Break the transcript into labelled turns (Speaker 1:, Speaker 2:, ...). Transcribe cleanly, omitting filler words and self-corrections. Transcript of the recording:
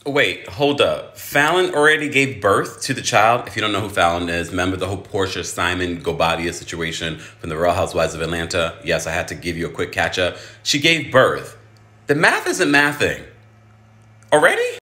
Speaker 1: Wait, hold up. Falynn already gave birth to the child. If you don't know who Falynn is, remember the whole Portia Simon Guobadia situation from the Real Housewives of Atlanta? Yes, I had to give you a quick catch up. She gave birth. The math isn't mathing. Already?